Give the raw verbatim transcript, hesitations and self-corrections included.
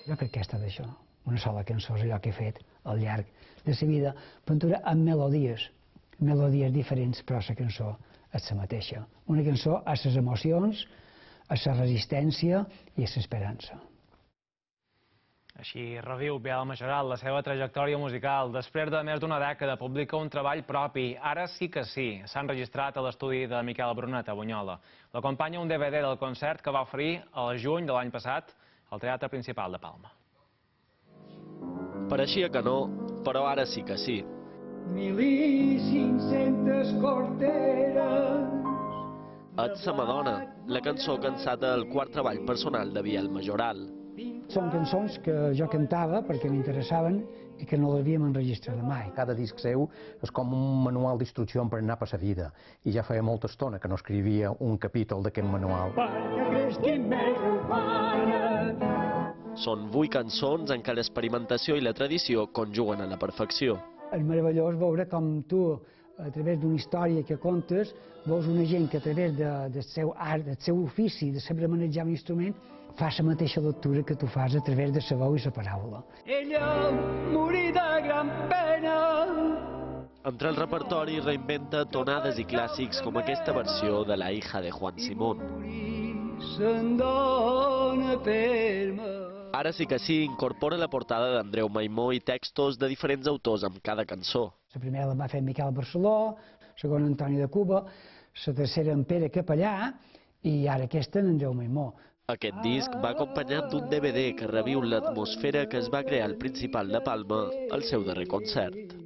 Jo crec que ha estat això. Una sola cançó és allò que he fet al llarg de la vida, pintura amb melodies, melodies diferents, però la cançó és la mateixa. Una cançó a les emocions, a la resistència i a l'esperança. Així reviu Biel Majoral la seva trajectòria musical. Després de més d'una dècada publica un treball propi, Ara sí que sí. S'ha enregistrat a l'estudi de Miquel Brunet a Bunyola. L'acompanya un D V D del concert que va oferir al juny de l'any passat al Teatre Principal de Palma. Pareixia que no, però ara sí que sí. Mil i cinc-centes corteres. Ets sa Madonna, la cançó cansada del quart treball personal de Biel Majoral. Són cançons que jo cantava perquè m'interessaven i que no les havíem enregistrat mai. Cada disc seu és com un manual d'instrucció per anar per la vida. I ja feia molta estona que no escrivia un capítol d'aquest manual. Són vuit cançons en què l'experimentació i la tradició conjuguen a la perfecció. És meravellós veure com tu, a través d'una història que contes, veus una gent que a través de, del seu art, del seu ofici, de saber manejar un instrument, fa la mateixa lectura que tu fas a través de la veu i la paraula. Ella morí de gran pena. Entre el repertori reinventa tonades i clàssics com aquesta versió de La hija de Juan Simón. Se'n dona per me. Ara sí que sí incorpora la portada d'Andreu Maimó i textos de diferents autors amb cada cançó. La primera la va fer Miquel Barceló, la segona Antoni de Cuba, la tercera en Pere Capellà i ara aquesta en Andreu Maimó. Aquest disc va acompanyat d'un D V D que reviu l'atmosfera que es va crear al Principal de Palma al seu darrer concert.